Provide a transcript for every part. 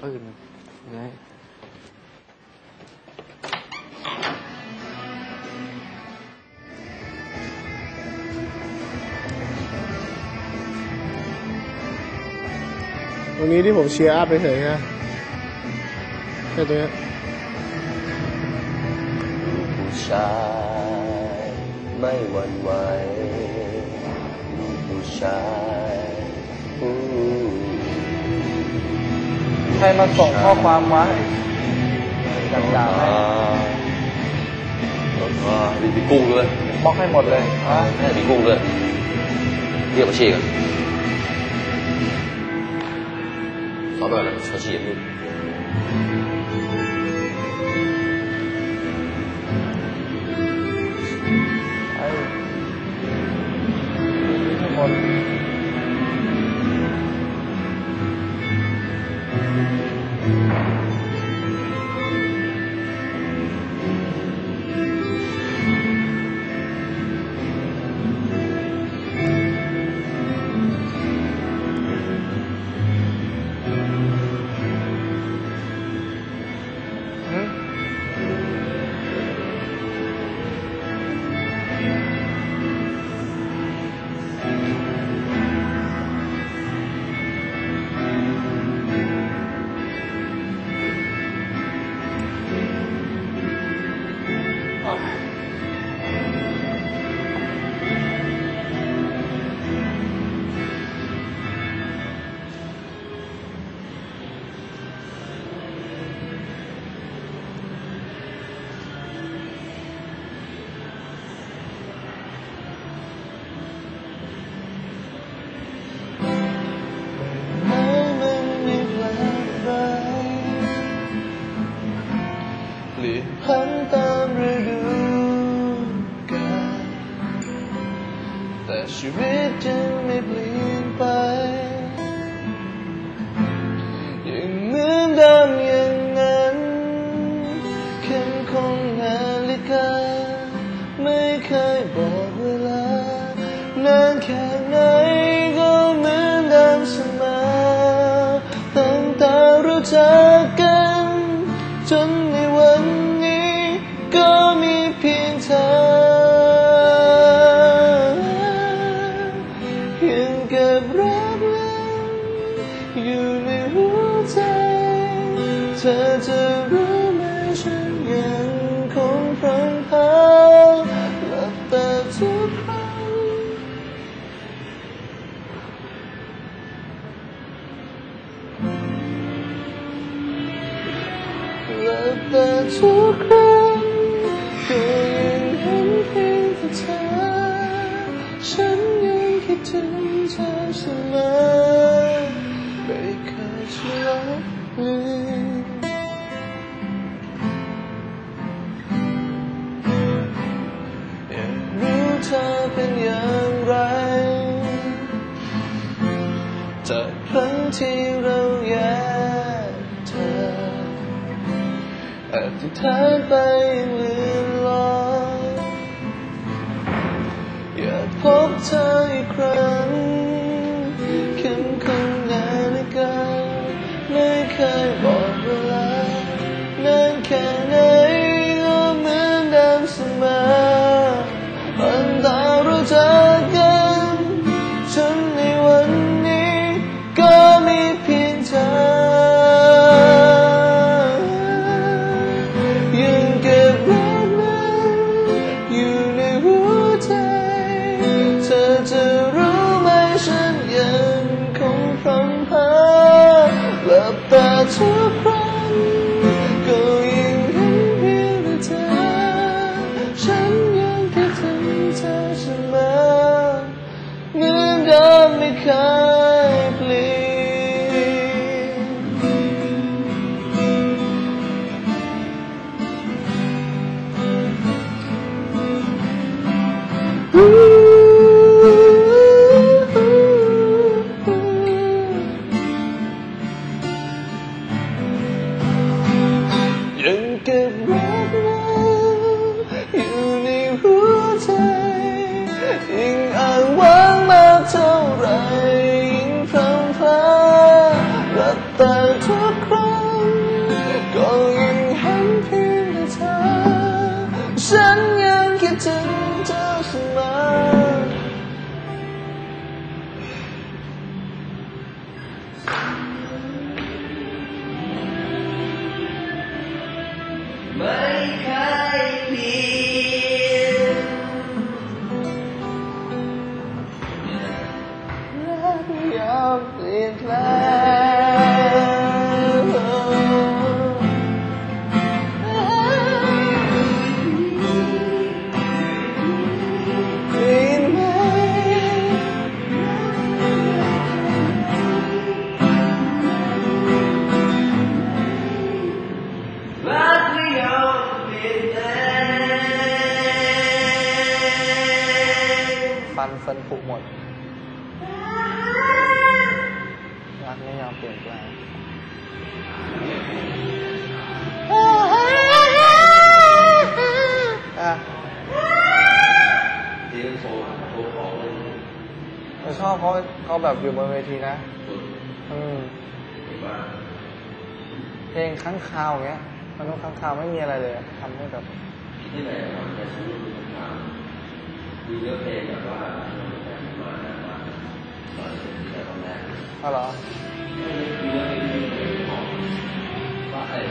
ปืนไงตรงนี้ที่ผมเชียร์อัพไปเฉยๆนะแค่ตรงนี้ผู้ชายไม่หวั่นไหวผู้ชายใครมาส่งข้อความมาด่าๆให้มีกุ้งด้วยบล็อกให้หมดเลยมีกุ้งด้วยเรียกมาชี้กัน老板了，车系也没有。 ไอ้ทั้งหมดพันตามฤดูกาลแต่ชีวิตยังไม่เปลี่ยนไปยังเหมือนเดิมอย่างนั้นเข้มคงนาฬิกาไม่เคยบอกเวลานานแค่ไหนก็เหมือนเดิมเสมอตั้งแต่รู้จักกันจนในวันก็มีเพียงเธอยังเก็บรักนั้นอยู่ในหัวใจเธอจะรู้ไหมฉันยังคงพลังพาหลับตาทุกครั้งหลับตาทุกครั้งก็ยังเห็นเพียงแต่เธอฉันยังคิดถึงเธอเสมอไม่เคยจะละลืมอยากรู้เธอเป็นอย่างไรจากครั้งที่เราแยกเธออธิษฐานไปยังลืมลอยอยากพบเธออีกครั้งเข้มข้นนาฬิกาไม่เคยบอกเวลานานแค่ไหนก็เหมือนเดิมเสมอตั้งแต่รู้จักกันจนในวันนี้ก็มีเพียงเธอจะรู้ไหมฉันยังคงพร่ำพาหลับตาทุกครั้งก็ยังเห็นเพียงแต่เธอฉันยังคิดถึงเธอเสมอเหมือนเดิมไม่เคยเปลี่ยนยังเก็บรักนั้นอยู่ในหัวใจยิ่งอ้างว้างมากเท่าไรยิ่งพร่ำพราหลับตาทุกครั้งนแปลงได้ยินไหมรักไม่ยอมเปลี่ยนแปลงฟันผุหมดรักไม่ยอมเปลี่ยนแปลงชอบเขาแบบอยู่บนเวทีนะเพลงค้างคาวอย่างเงี้ยมันต้องค้างคาวไม่มีอะไรเลยทำให้แบบที่ไหนครับแต่ชีวิตค้างคาวมีเรื่องเพลงแบบว่ามาตอนแต่ตอนแรกอ๋อเหรอมีเรื่องเพลงของว่าอะไร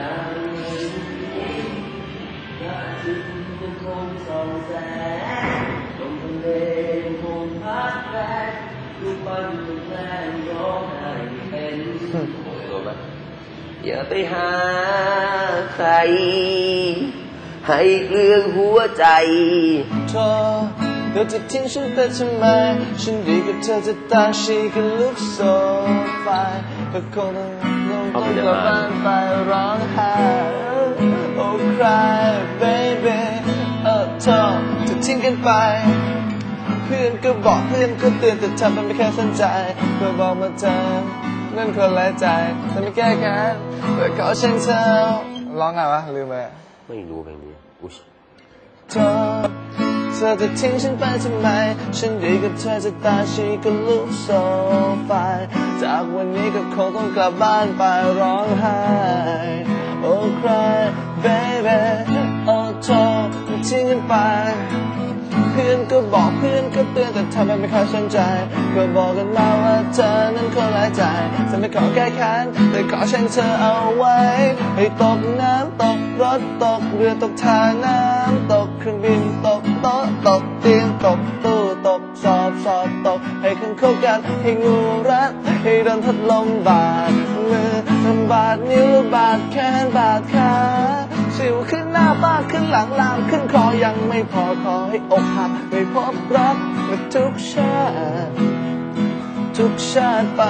ดังถึงยังคงส่องแสงลมทะเลยังคงพัดแรงลูกปั้นลูกแรงร้องไห้เป็นตัวแบบอย่าไปหาใครให้เรื่องหัวใจเธอเธอจะทิ้งฉันไปทำไมฉันดีกับเธอจะตายชีก็ลุกโซไฟก็คงต้องกลับบ้านไปร้องไห้ Oh cry baby เธอจะทิ้งกันไปเพื่อนก็บอกเพื่อนก็เตือนแต่เธอไม่เคยสนใจเพื่อบอกมาเธอนั่นคนละใจแต่ไม่แก้แค้นแต่ขอฉันเธอร้องไงวะลืมไปไม่รู้เพลงนี้เธอจะทิ้งฉันไปทำไมฉันดีกับเธอจะตายชีก็ลุกโซไฟจากวันนี้ก็คงต้องกลับบ้านไปร้องไห้ Oh cry baby เธอจะทิ้งกันไปเพื่อนก็บอกเพื่อนก็เตือนแต่ทำไมไม่เคยสนใจก็บอกกันมาว่าเธอนั้นคนหลายใจจะไม่ขอแก้แค้นแต่ขอฉันเธอเอาไว้ให้ตกน้ำตกรถตกเรือตกท่าน้ำตกเครื่องบินตกโต๊ะตกเตียงตกตู้ตกสอบตกให้คันเข้ากันให้งูรัดให้โดนพัดลมบาดมือบาดนิ้วบาดแขนบาดขาสิวขึ้นหน้าบาดขึ้นหลังลามขึ้นคอยังไม่พอขอให้อกหักไม่พบรักมาทุกชาติไป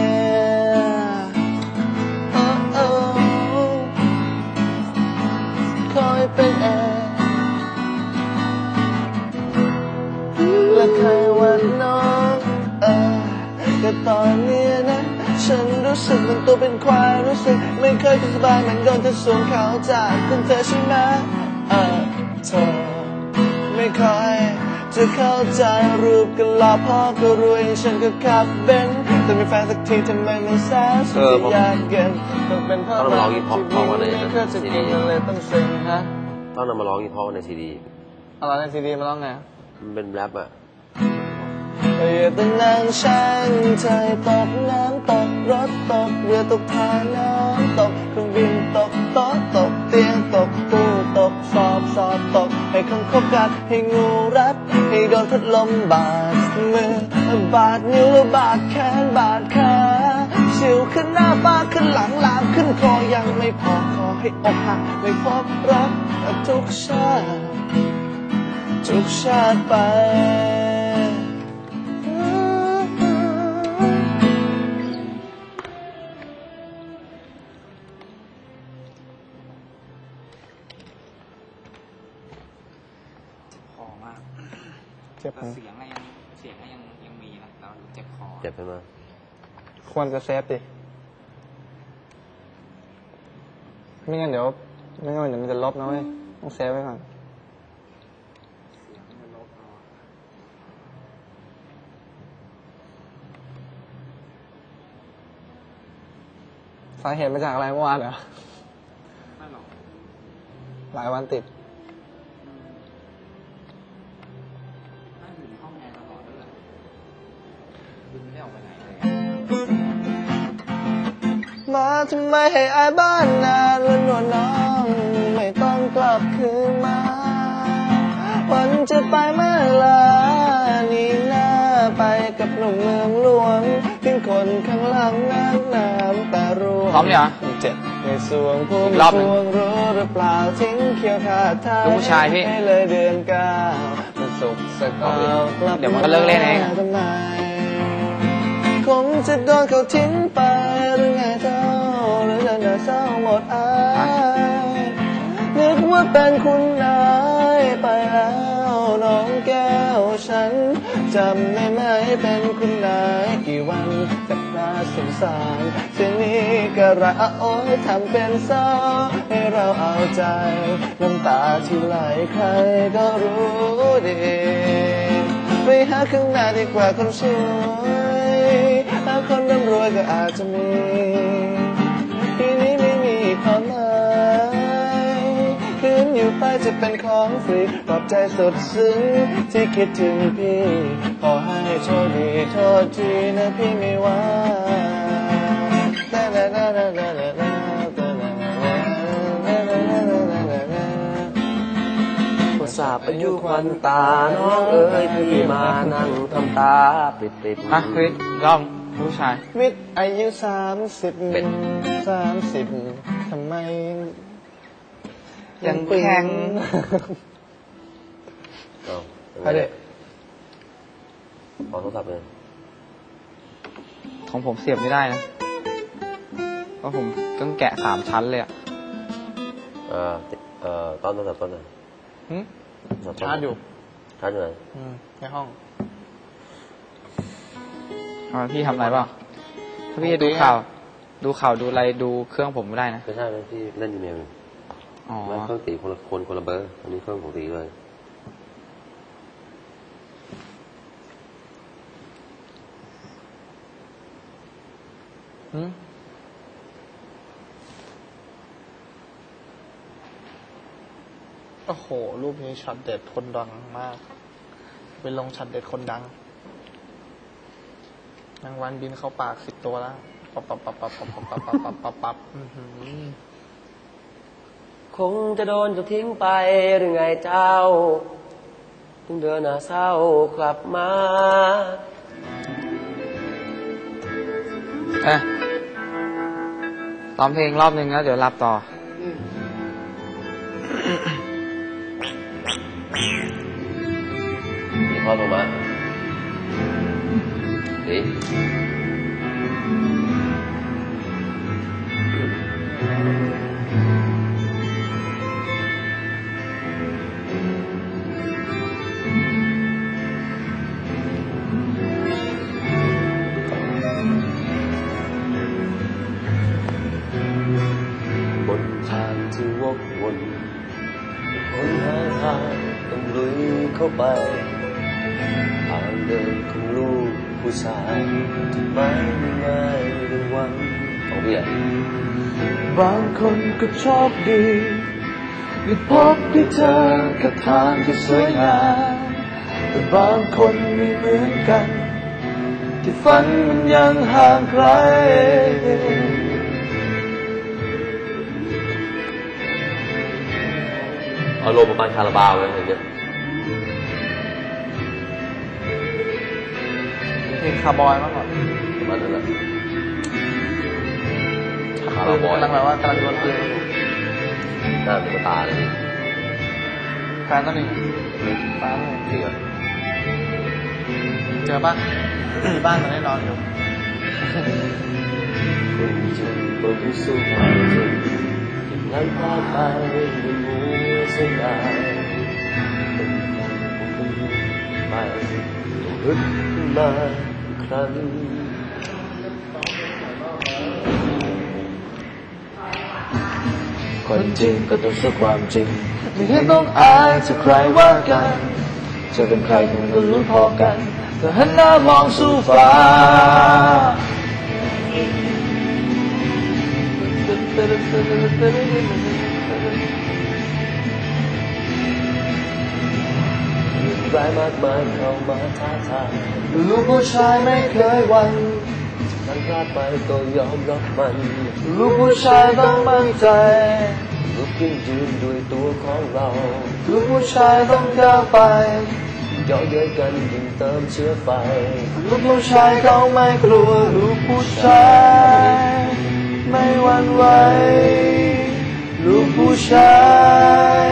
คอยเป็นแอร์และใครวันน้องก็ตอนนี้นะฉันรู้สึกมันตัวเป็นควายรู้สึกไม่เคยสบายเหมือนโดนเธอสวมเขาจากคุณเธอใช่ไหมเธอไม่ค่อยจะเข้าใจรูปกันหล่อพ่อก็รวยฉันก็ขับเบนซ์แต่มีแฟนสักทีทำไมไม่แซ่บสุดอยากเกินต้องเป็นเพราะเราที่ไม่เคยจะกินอะไรต้องเซ็งฮะต้องนำมาร้องอีกเพราะในซีดีอะไรในซีดีมาร้องไงมันเป็นแรปอะอย่าต้องนั่งช่างเธอตกน้ำตกรถตกเรือตกท่าน้ำตกเครื่องบินตกโต๊ะตกเตียงตกตู้ตกสอบตกให้คนคบกันให้งูรัดให้โดนพัดลมบาดมือบาดนิ้วบาดแขนบาดขาสิวขึ้นหน้าบาดขึ้นหลังลามขึ้นคอยังไม่พอขอให้อกหักไม่พบรักทุกชาติไปเจ็บเสียงยังมีนะแต่เจ็บคอเจ็บใช่ไหมควรจะเซฟดิไม่งั้นเดี๋ยวมันจะลบนะเว้ยต้องเซฟไว้ก่อนสาเหตุมาจากอะไรเมื่อวานเหรอไม่หรอกหลายวันติดมาทำไมให้อายบ้านนานวันนวลน้องไม่ต้องกลับคืนมาวันจะไปเมื่อลานี่หน้าไปกับหนุ่มเมืองหลวงเพียงคคนข้างหลังน้ำตาร่วงพร้อมเนี่ยเหรอเจ็บในสวงพุ่มอีกรอบหนึ่งพวงรู้หรือเปล่าทิ้งเขียวขาดท้ายลูกผู้ชายพี่ให้เลยเดือนเก้ามันสุกสักเอากลับเดี๋ยวมันก็เลิกเล่นเองทำไมคงจะโดนเขาทิ้งไปหรือไงเจ้าหรือจะเศร้าหมดอายนึกว่าเป็นคุณนายไปแล้วน้องแก้วฉันจำได้ไหมเป็นคุณนายกี่วันแต่น่าสงสารเสียงนี้ก็ระโอยทำเป็นเศร้าให้เราเอาใจน้ำตาที่ไหลใครก็รู้ดีไปหาข้างหน้าดีกว่าคนสวยหาคนร่ำรวยก็อาจจะมีทีนี้ไม่มีความหมายคืนอยู่ไปจะเป็นของฟรีปลอบใจสุดซึ้งที่คิดถึงพี่ขอให้โชคดีโทษทีนะพี่ไม่ว่าสาบอายุควันตาน้องเอ๋ยพี่มานั่งทำตาปิดๆมาคือรอบผู้ชายวิทย์อายุ30ทำไมยังแข็งเอาดิเอาโทรศัพท์เลยของผมเสียบไม่ได้นะเพราะผมต้องแกะ3 ชั้นเลยอะต้นโทรศัพท์ต้นหน่อยชาร์จอยู่ชาร์จอยู่ไหนในห้องพี่ทำอะไรเปล่าถ้าพี่จะดูข่าวดูอะไรดูเครื่องผมไม่ได้นะไม่ใช่ไม่พี่เล่นอีเมลอยู่อ๋อเครื่องตีคนละเบอร์อันนี้เครื่องของตีเลยโอ้โหรูปนี้ช็อตเด็ดคนดังมากไปลงช็อตเด็ดคนดังนางวันบินเข้าปาก10 ตัวแล้วปับคงจะโดนจะทิ้งไปหรือไงเจ้าถึงเดินหน้าเศร้ากลับมาซ้อมเพลงรอบนึงแล้วเดี๋ยวรับต่อมีพ่อลงมาดีบนทางที่วกวนคนหาทางต้องลุยเข้าไปทางเดินของลูกผู้ชายที่ไม่ง่ายในวันของพี่ใหญ่บางคนก็โชคดีได้พบได้เจอกับทางที่สวยงามแต่บางคนไม่เหมือนกันที่ฝันมันยังห่างไกลอารมณ์ประมาณคาราบาวเลยอย่างเงี้ยเพลงคาร์บอยมากกว่าประมาณนั้นแหละคาร์บอยกำลังแบบว่ากำลังโดนปืนหน้าเป็นตาเลยแฟนตัวหนึ่งแฟนตัวหนึ่งจริงอ่ะเจอปะที่บ้านมันได้นอนอยู่คนจริงคนที่สู้ความจริงที่นั้นพลาดไปไม่มัวเสียดายเป็นคนไปต้องฮึดขึ้นมาอีกครั้งคนจริงก็ต้องสู้ความจริงไม่เห็นต้องอายจะใครว่ากันจะเป็นใครคงก็รู้พอกันแต่หันหน้ามองสู่ฟ้าร้ายมากมายเข้ามาท้าทายลูกผู้ชายไม่เคยหวั่นถ้าพลาดไปก็ยอมรับมันลูกผู้ชายต้องมั่นใจลุกขึ้นยืนด้วยตัวของเราลูกผู้ชายต้องก้าวไปเย่อเย้ยกันยิ่งเติมเชื้อไฟลูกผู้ชายเขาไม่กลัวลูกผู้ชายไม่หวั่นไหวลูกผู้ชาย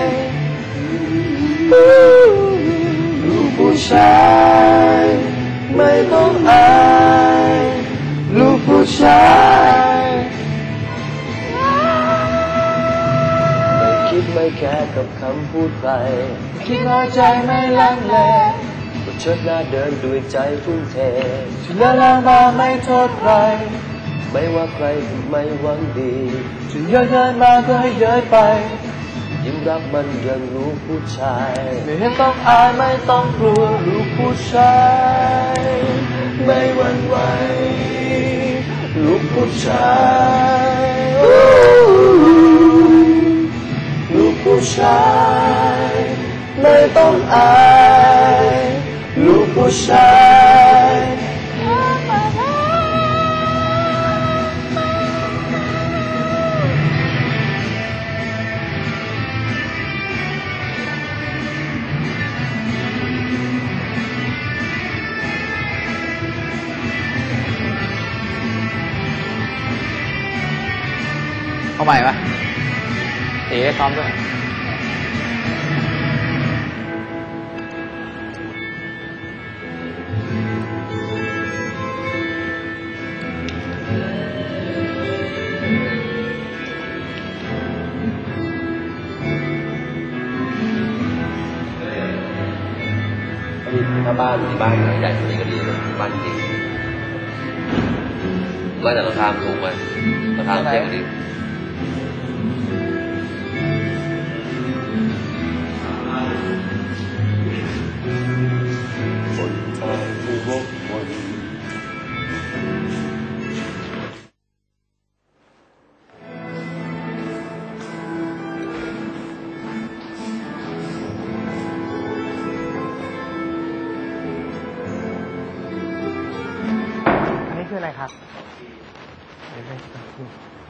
ลูกผู้ชายไม่ต้องอายลูกผู้ชายไม่คิดไม่แคร์กับคำพูดใครคิดว่าใจไม่ลังเลก็เชิดหน้าเดินด้วยใจทุ่มเทที่เลื่อนแล้วมาไม่โทษใครไม่ว่าใครไม่หวังดีจะเย้ยเย้ยมาก็ให้เย้ยไปยิ้มรับมันยังลูกผู้ชายไม่เห็นต้องอายไม่ต้องกลัวลูกผู้ชายไม่หวั่นไหวลูกผู้ชายลูกผู้ชายไม่ต้องอายลูกผู้ชายเอาใหม่ปะตีได้ซ้อมด้วยถ้าบ้านที่บ้านใหญ่กว่านี้ก็ดีเลยบ้านดีว่าแต่ราคาถูกไหมราคาแพงดีบนทางที่วกวนอันนี้คืออะไรครับ